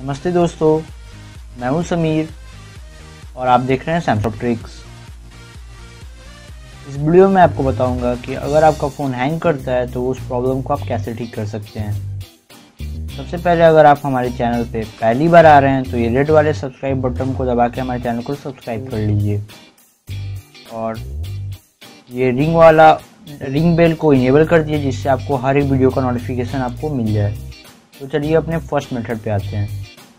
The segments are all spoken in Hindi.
नमस्ते दोस्तों, मैं हूं समीर और आप देख रहे हैं सैमसंग ट्रिक्स। इस वीडियो में आपको बताऊंगा कि अगर आपका फ़ोन हैंग करता है तो उस प्रॉब्लम को आप कैसे ठीक कर सकते हैं। सबसे पहले अगर आप हमारे चैनल पे पहली बार आ रहे हैं तो ये रेड वाले सब्सक्राइब बटन को दबा के हमारे चैनल को सब्सक्राइब कर लीजिए और ये रिंग बेल को इनेबल कर दिए, जिससे आपको हर एक वीडियो का नोटिफिकेशन आपको मिल जाए। तो चलिए अपने फर्स्ट मेथड पे आते हैं।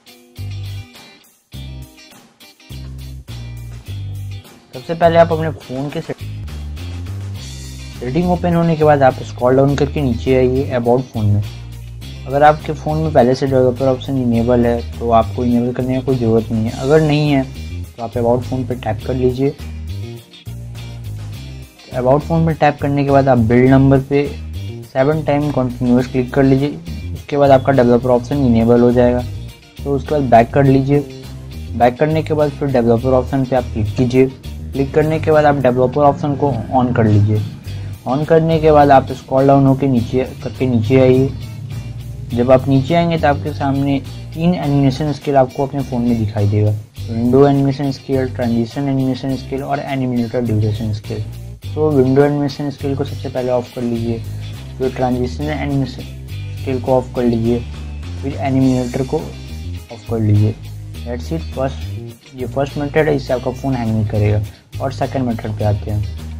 सबसे पहले आप अपने फ़ोन के सेटिंग ओपन होने के बाद आप स्क्रॉल डाउन करके नीचे आइए अबाउट फ़ोन में। अगर आपके फ़ोन में पहले से डेवलपर ऑप्शन इनेबल है तो आपको इनेबल करने की कोई ज़रूरत नहीं है। अगर नहीं है तो आप अबाउट फ़ोन पर टैप कर लीजिए। अबाउट फ़ोन पर टैप करने के बाद आप बिल्ड नंबर पे 7 टाइम कंटिन्यूअस क्लिक कर लीजिए। उसके बाद आपका डेवलपर ऑप्शन इनेबल हो जाएगा। तो उसके बाद बैक कर लीजिए। बैक करने के बाद फिर डेवलपर ऑप्शन पे आप क्लिक कीजिए। क्लिक करने के बाद आप डेवलपर ऑप्शन को ऑन कर लीजिए। ऑन करने के बाद आप स्क्रॉल डाउन होकर नीचे आइए। जब आप नीचे आएंगे तो आपके सामने 3 एनिमेशन स्केल आपको अपने फ़ोन में दिखाई देगा। Window animation scale, transition animation scale और एनिमेटर ड्यूरेशन स्केल। तो विंडो एनिमेशन स्केल को सबसे पहले ऑफ कर लीजिए, फिर ट्रांजिशन एनिमेशन स्केल को ऑफ कर लीजिए, फिर एनिमेटर को ऑफ कर लीजिए। That's it. ये फर्स्ट मेथड है, इससे आपका फ़ोन हैंग नहीं करेगा। और सेकंड मेथड पे आते हैं।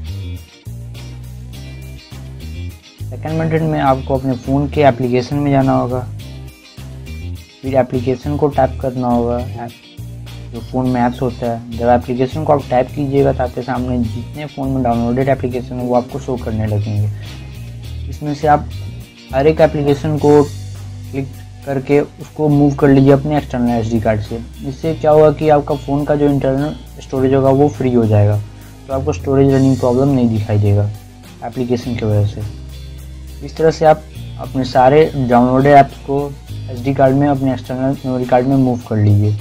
सेकंड मेथड में आपको अपने फ़ोन के एप्लीकेशन में जाना होगा, फिर एप्लीकेशन को टैप करना होगा। जो फ़ोन में ऐप्स होता है, जब एप्लीकेशन को आप टैप कीजिएगा तो आपके सामने जितने फ़ोन में डाउनलोडेड एप्लीकेशन है वो आपको शो करने लगेंगे। इसमें से आप हर एक एप्लीकेशन को क्लिक करके उसको मूव कर लीजिए अपने एक्सटर्नल एसडी कार्ड से। इससे क्या होगा कि आपका फ़ोन का जो इंटरनल स्टोरेज होगा वो फ्री हो जाएगा, तो आपको स्टोरेज रनिंग प्रॉब्लम नहीं दिखाई देगा एप्लीकेशन की वजह से। इस तरह से आप अपने सारे डाउनलोडेड ऐप्स को एसडी कार्ड में, अपने एक्सटर्नल मेमोरी कार्ड में मूव कर लीजिए।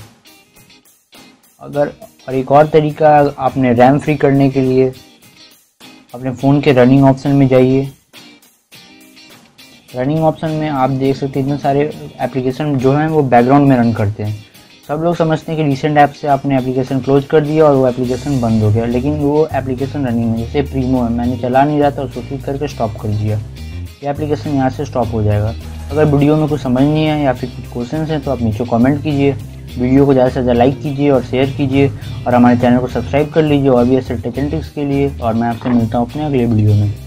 और एक और तरीका, आपने रैम फ्री करने के लिए अपने फ़ोन के रनिंग ऑप्शन में जाइए। रनिंग ऑप्शन में आप देख सकते हैं इतने सारे एप्लीकेशन जो हैं वो बैकग्राउंड में रन करते हैं। सब लोग समझते हैं कि रिसेंट ऐप से आपने एप्लीकेशन क्लोज कर दिया और वो एप्लीकेशन बंद हो गया, लेकिन वो एप्लीकेशन रनिंग है। जैसे प्रीमो है, मैंने चला नहीं रहा था, उसको क्लिक करके स्टॉप कर दिया, ये एप्लीकेशन यहाँ से स्टॉप हो जाएगा। अगर वीडियो में कुछ समझ नहीं है या फिर कुछ क्वेश्चन हैं तो आप नीचे कमेंट कीजिए। वीडियो को ज़्यादा से ज़्यादा लाइक कीजिए और शेयर कीजिए और हमारे चैनल को सब्सक्राइब कर लीजिए और भी ऐसे टिप्स के लिए। और मैं आपसे मिलता हूँ अपने अगले वीडियो में।